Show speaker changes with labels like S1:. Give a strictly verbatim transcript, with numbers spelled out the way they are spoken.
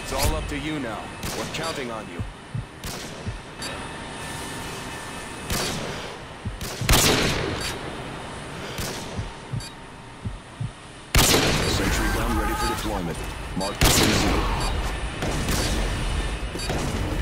S1: It's all up to you now. We're counting on you. Sentry gun ready for deployment. Mark the zero.